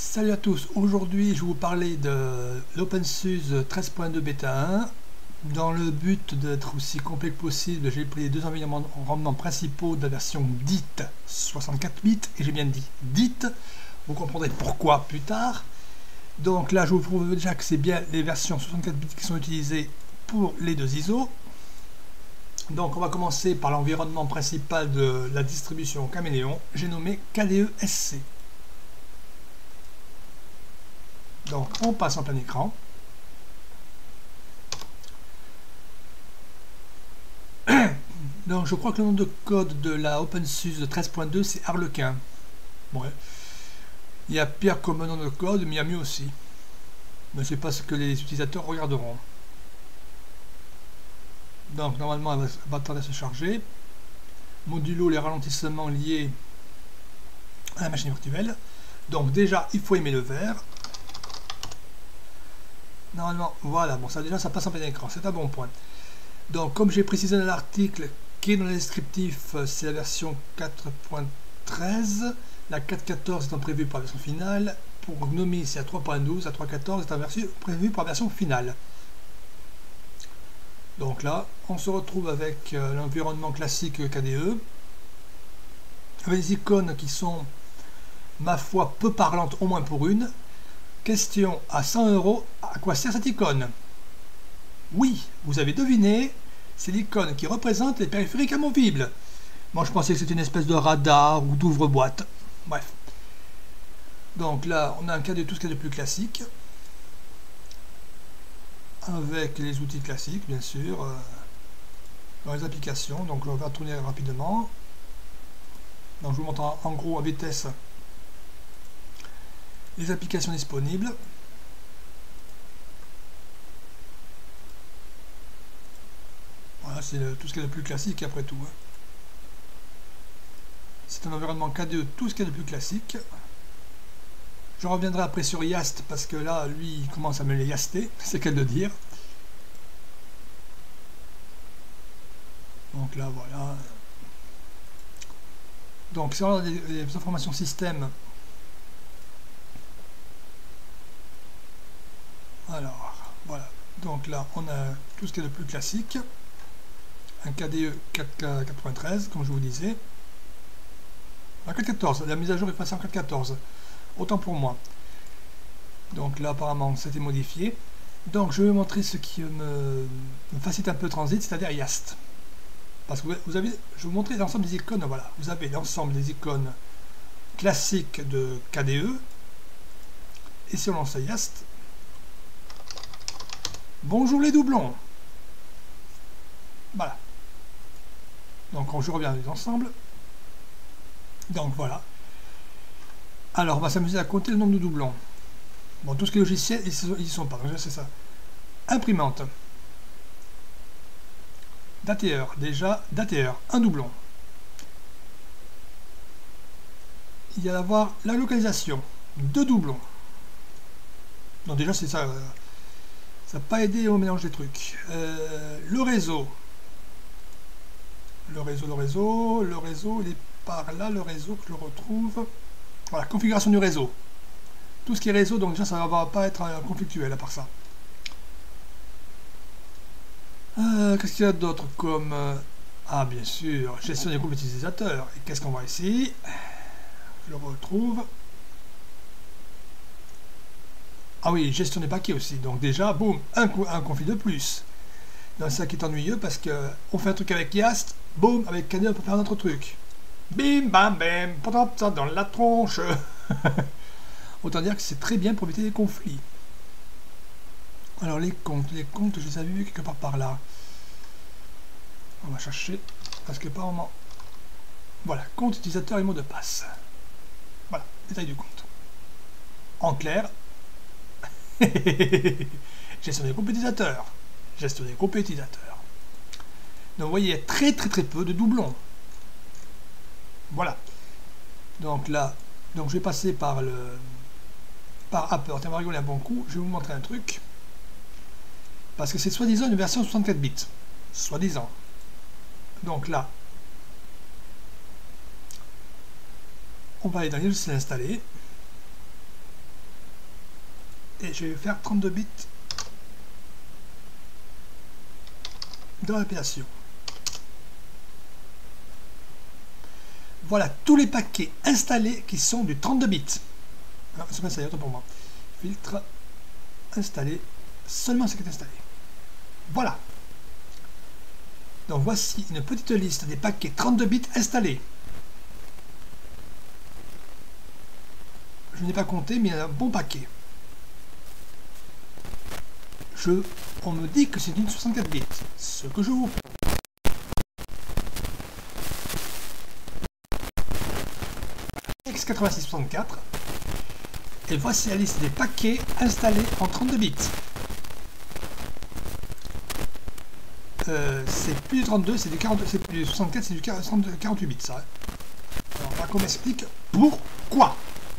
Salut à tous, aujourd'hui je vais vous parler de l'OpenSUSE 13.2 Beta 1. Dans le but d'être aussi complet que possible, j'ai pris les deux environnements principaux de la version dite 64 bits, et j'ai bien dit dite, vous comprendrez pourquoi plus tard. Donc là je vous prouve déjà que c'est bien les versions 64 bits qui sont utilisées pour les deux ISO. Donc on va commencer par l'environnement principal de la distribution Caméléon, j'ai nommé KDE-SC. Donc on passe en plein écran. Donc je crois que le nom de code de la OpenSUSE 13.2 c'est Harlequin. Ouais. Il y a pire comme nom de code, mais il y a mieux aussi. Mais c'est pas ce que les utilisateurs regarderont. Donc normalement elle va tarder à se charger. Modulo les ralentissements liés à la machine virtuelle. Donc déjà il faut aimer le vert. Normalement, voilà, bon ça déjà ça passe en plein écran, c'est un bon point. Donc comme j'ai précisé dans l'article qui est dans le descriptif, c'est la version 4.13, la 4.14 étant prévue pour la version finale, pour Gnome c'est à 3.12, la 3.14 étant prévue pour la version finale. Donc là, on se retrouve avec l'environnement classique KDE, avec des icônes qui sont, ma foi, peu parlantes, au moins pour une. Question à 100 €, à quoi sert cette icône? Oui, vous avez deviné, c'est l'icône qui représente les périphériques amovibles. Moi je pensais que c'était une espèce de radar ou d'ouvre-boîte. Bref. Donc là, on a un cas de tout ce qu'il y a de plus classique. Avec les outils classiques, bien sûr. Dans les applications, donc on va tourner rapidement. Donc je vous montre en gros à vitesse les applications disponibles. Voilà, c'est tout ce qui est de plus classique après tout. C'est un environnement KDE, tout ce qui est de plus classique. Je reviendrai après sur Yast parce que là, lui, il commence à me les yaster, c'est qu'à de dire. Donc là, voilà. Donc, c'est les informations système. Alors, voilà. Donc là, on a tout ce qui est de plus classique. Un KDE 4.13, comme je vous disais. En 4.14, la mise à jour est passée en 4.14. Autant pour moi. Donc là, apparemment, c'était modifié. Donc, je vais vous montrer ce qui me facilite un peu le transit, c'est-à-dire Yast. Parce que vous avez, je vais vous montrer l'ensemble des icônes. Voilà, vous avez l'ensemble des icônes classiques de KDE. Et si on lance Yast, bonjour les doublons. Voilà. Donc je reviens ensemble. Donc voilà. Alors on va s'amuser à compter le nombre de doublons. Bon, tout ce qui est logiciel, ils y sont pas. Donc c'est ça. Imprimante. Dateur, déjà, dateur, un doublon. Il y a à avoir la localisation, 2 doublons. Donc déjà c'est ça. Ça n'a pas aidé au mélange des trucs. Le réseau. Le réseau, il est par là, le réseau que je le retrouve. Voilà, configuration du réseau. Tout ce qui est réseau, donc déjà ça ne va pas être conflictuel à part ça. Qu'est-ce qu'il y a d'autre comme... ah bien sûr, gestion des groupes utilisateurs. Et qu'est-ce qu'on voit ici? Je le retrouve. Ah oui, gestion des paquets aussi. Donc déjà, boum, un conflit de plus. Donc c'est ça qui est ennuyeux parce que on fait un truc avec Yast, boum, avec KDE on peut faire un autre truc. Bim, bam, bam, ça dans la tronche. Autant dire que c'est très bien pour éviter les conflits. Alors les comptes, je les avais vus quelque part par là. On va chercher, parce que pas vraiment... Voilà, compte utilisateur et mot de passe. Voilà, détail du compte. En clair, gestion des groupes utilisateurs. Gestion des groupes utilisateurs. Donc vous voyez, il y a très peu de doublons. Voilà. Donc là, donc je vais passer par Apple. On va rigoler un bon coup. Je vais vous montrer un truc. Parce que c'est soi-disant une version 64 bits. Soi-disant. Donc là, on va aller dans les logiciels installés. et je vais faire 32 bits dans l'appellation. Voilà tous les paquets installés qui sont du 32 bits. Ah, c'est pas ça, autant pour moi. Filtre, installé, seulement ce qui est installé. Voilà. Donc voici une petite liste des paquets 32 bits installés. Je n'ai pas compté, mais il y a un bon paquet. On me dit que c'est une 64 bits, ce que je vous prends. X86-64. Et voici la liste des paquets installés en 32 bits. C'est plus du 32, c'est du 42, c'est plus du 64, c'est du 48 bits ça. Alors là qu'on m'explique pourquoi.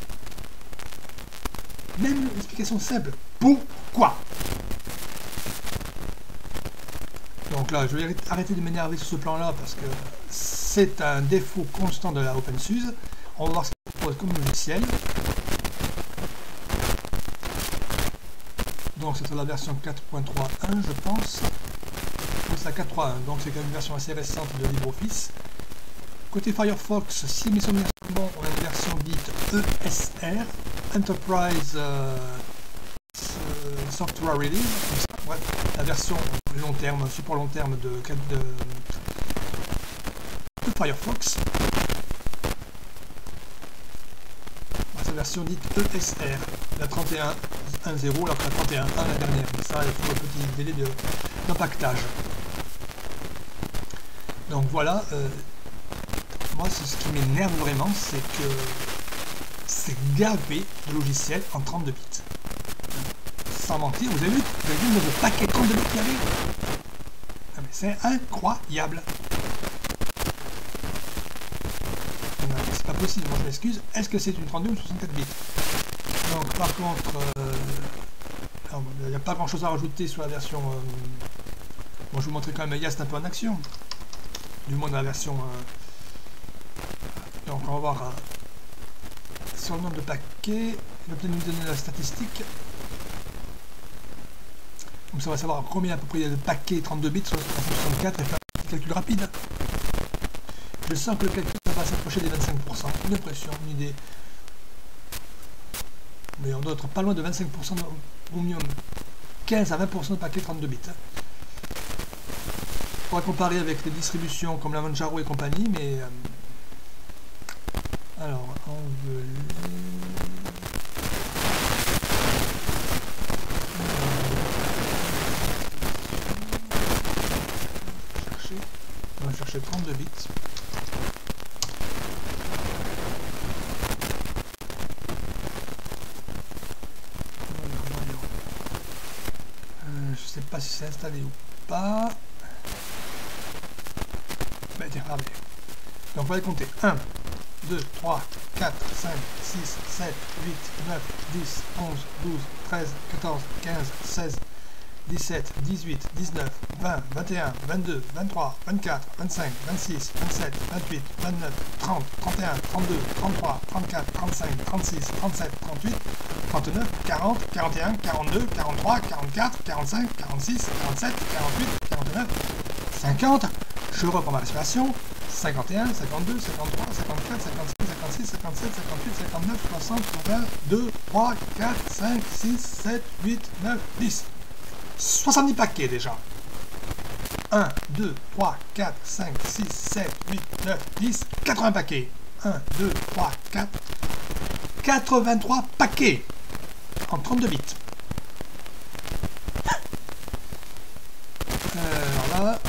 Même une explication simple. Pourquoi? Donc là, je vais arrêter de m'énerver sur ce plan-là parce que c'est un défaut constant de la OpenSUSE. On va voir ce qu'il propose comme logiciel. Donc c'est sur la version 4.3.1 je pense. C'est la 4.3.1, donc c'est quand même une version assez récente de LibreOffice. Côté Firefox, si mes souvenirs sont bons, on a une version dite ESR, Enterprise Software Release, comme ça. Ouais, la version long terme, support long terme de Firefox. C'est la version dite ESR, la 31.1.0, alors que la 31.1 la dernière. Mais ça, il faut un petit délai d'impactage. Donc voilà, moi ce qui m'énerve vraiment, c'est que c'est gavé de logiciels en 32 bits. Sans mentir, vous avez vu le nouveau paquet 32 bits qu'il y avait? Ah, mais c'est incroyable. C'est pas possible, moi je m'excuse. Est-ce que c'est une 32 ou une 64 bits? Donc par contre, il n'y a pas grand chose à rajouter sur la version... bon, je vous montrer quand même Yast un peu en action. Du moins dans la version... donc on va voir sur le nombre de paquets. Il va peut-être nous donner la statistique. Comme ça on va savoir combien à peu près il y a de paquets 32 bits sur la 64 et faire un petit calcul rapide. Je sens que le calcul va s'approcher des 25%. Une impression, une idée. Mais on doit être pas loin de 25% au minimum. 15 à 20% de paquets 32 bits. On va comparer avec les distributions comme la Manjaro et compagnie, mais... alors, on veut... on va chercher 32 bits. Je sais pas si c'est installé ou pas. Ben, tiens, regardez. Donc on va les compter. 1, 2, 3, 4, 5, 6, 7, 8, 9, 10, 11, 12, 13, 14, 15, 16, 17, 18, 19, 20, 21, 22, 23, 24, 25, 26, 27, 28, 29, 30, 31, 32, 33, 34, 35, 36, 37, 38, 39, 40, 41, 42, 43, 44, 45, 46, 47, 48, 49, 50. Je reprends ma respiration. 51, 52, 53, 54, 55, 56, 57, 58, 59, 60, 61, 2, 3, 4, 5, 6, 7, 8, 9, 10. 70 paquets déjà. 1, 2, 3, 4, 5, 6, 7, 8, 9, 10, 80 paquets. 1, 2, 3, 4, 83 paquets en 32 bits. Alors là,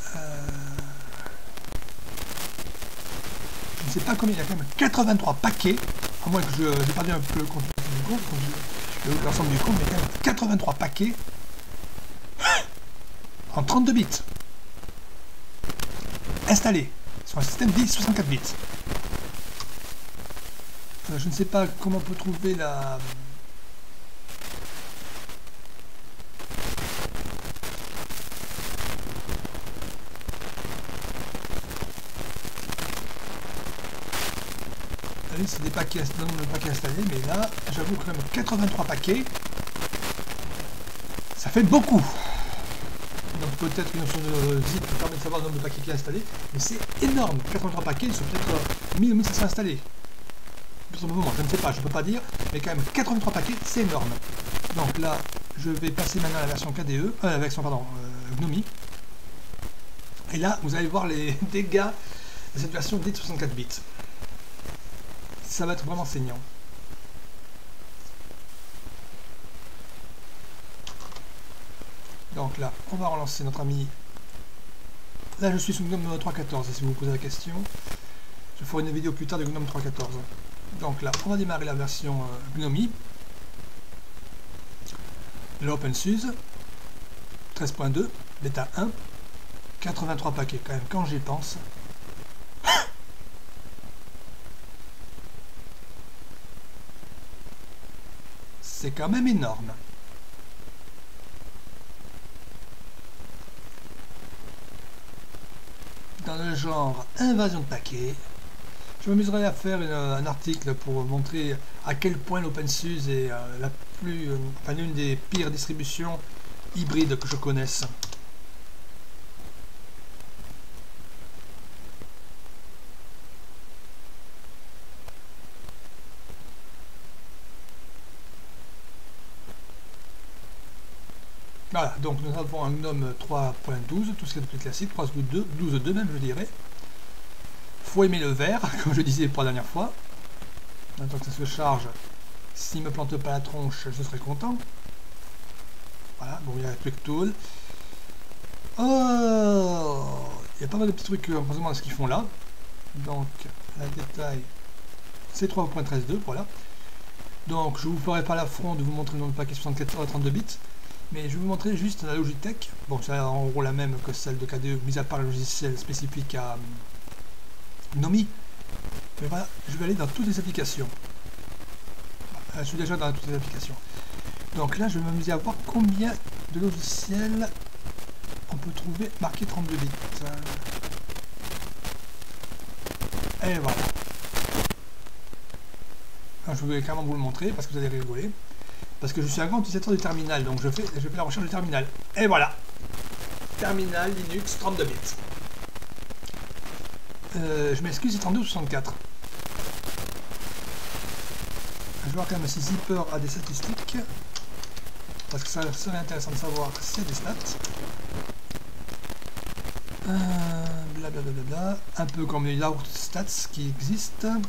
je ne sais pas combien, il y a quand même 83 paquets, à moins que j'ai perdu un peu le compte du compte, l'ensemble du compte, mais quand même 83 paquets en 32 bits installés sur un système dit 64 bits. Je ne sais pas comment on peut trouver la... c'est des paquets, le paquet installé, mais là, j'avoue quand même 83 paquets. Ça fait beaucoup. Donc peut-être qu'une notion de zip permet de savoir le nombre de paquets qui est installé, mais c'est énorme. 83 paquets, ils sont peut-être 1000 ou 1500 installés. Pour le moment, je ne sais pas, je ne peux pas dire, mais quand même 83 paquets, c'est énorme. Donc là, je vais passer maintenant à la version KDE, la version pardon, GNOME. Et là, vous allez voir les dégâts de cette version dite 64 bits. Ça va être vraiment saignant. Donc là, on va relancer notre ami. Là, je suis sous GNOME 3.14, si vous vous posez la question. Je ferai une vidéo plus tard de GNOME 3.14. Donc là, on va démarrer la version GNOME. L'OpenSUSE 13.2, bêta 1. 83 paquets quand même, quand j'y pense. C'est quand même énorme. Dans le genre invasion de paquets, je m'amuserai à faire un article pour montrer à quel point l'OpenSUSE est l'une des pires distributions hybrides que je connaisse. Voilà, donc nous avons un GNOME 3.12, tout ce qui est le plus classique, 3.12.2 même je dirais. Faut aimer le vert, comme je disais pour la dernière fois. Maintenant que ça se charge, s'il me plante pas la tronche, je serai content. Voilà, bon il y a Quick Tool. Oh, il y a pas mal de petits trucs en ce qu'ils font là. Donc, la détail, c'est 3.13.2, voilà. Donc je vous ferai pas l'affront de vous montrer le nombre de paquets 64 à 32 bits. Mais je vais vous montrer juste la Logitech. Bon, c'est en gros la même que celle de KDE, mis à part le logiciel spécifique à GNOME. Mais voilà, je vais aller dans toutes les applications. Je suis déjà dans toutes les applications. Donc là, je vais m'amuser à voir combien de logiciels on peut trouver marqué 32 bits. Et voilà. Alors, je vais carrément vous le montrer parce que vous allez rigoler. Parce que je suis un grand utilisateur du terminal, donc je fais la recherche du terminal. Et voilà. Terminal Linux 32 bits. Je m'excuse, c'est 32 ou 64. Je vais voir quand même si Zipper a des statistiques. Parce que ça serait intéressant de savoir s'il y a des stats. Blablabla. Un peu comme les Loud Stats qui existent.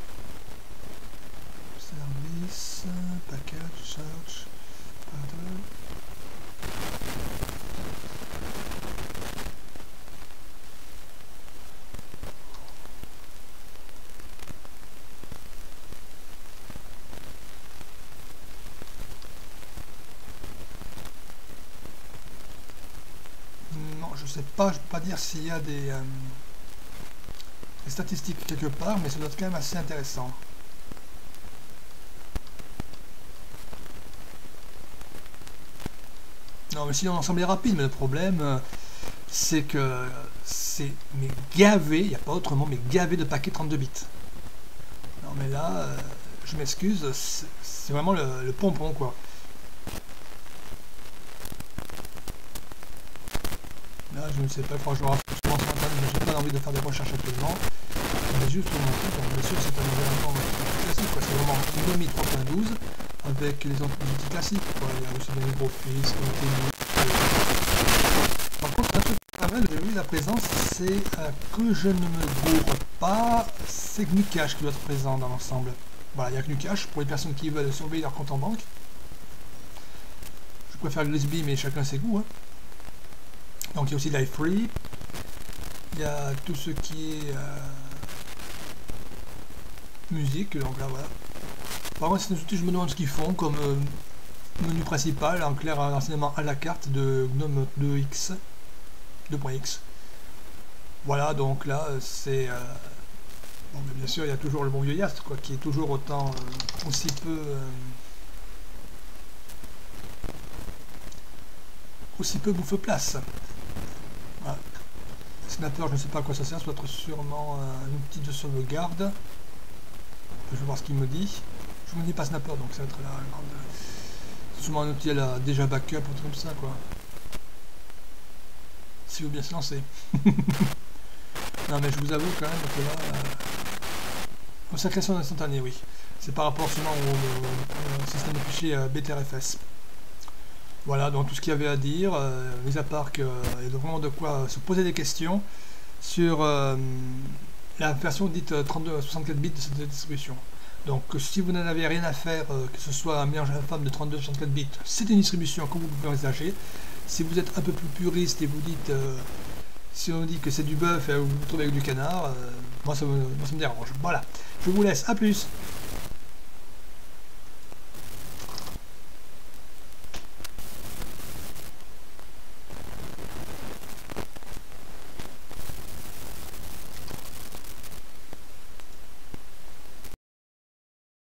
Service, package, search, pardon. Non, je sais pas, je peux pas dire s'il y a des statistiques quelque part, mais ça doit être quand même assez intéressant. Non, mais sinon l'ensemble est rapide, mais le problème c'est que c'est gavé, il n'y a pas autrement, mais gavé de paquets 32 bits. Non mais là, je m'excuse, c'est vraiment le pompon quoi. Là je ne sais pas, franchement, mais j'ai pas envie de faire des recherches actuellement. Je vais juste vous montrer, donc bien sûr c'est un environnement classique quoi, c'est vraiment GNOME 3.12 avec les outils classiques quoi. Il y a aussi des LibreOffice, par contre un truc pas mal que j'ai vu à présent, c'est que je ne me gourre pas, c'est GnuCache qui doit être présent dans l'ensemble. Voilà, il y a GnuCache pour les personnes qui veulent surveiller leur compte en banque. Je préfère le USB mais chacun ses goûts. Hein. Donc il y a aussi LiveFree, il y a tout ce qui est musique, donc là voilà. Par contre c'est des outils, je me demande ce qu'ils font, comme menu principal, en clair un renseignement à la carte de GNOME 2X. Voilà, donc là c'est... bon, bien sûr il y a toujours le bon vieux Yast, quoi, qui est toujours autant aussi peu... bouffe place. Voilà. Snapper, je ne sais pas à quoi ça sert, ça doit être sûrement un outil de sauvegarde. Je vais voir ce qu'il me dit. Je ne me dis pas Snapper, donc ça va être la grande C'est sûrement un outil à déjà backup ou un truc comme ça, quoi. S'il veut bien se lancer. Non, mais je vous avoue quand même que là... Consacration instantanée, oui. C'est par rapport seulement au système de fichiers BTRFS. Voilà, donc tout ce qu'il y avait à dire, mis à part qu'il y a vraiment de quoi se poser des questions sur la version dite 32-64 bits de cette distribution. Donc si vous n'en avez rien à faire, que ce soit un mélange infâme de 32-64 bits, c'est une distribution que vous pouvez envisager. Si vous êtes un peu plus puriste et vous dites, si on dit que c'est du bœuf et vous vous trouvez avec du canard, moi ça me dérange. Voilà, je vous laisse, à plus.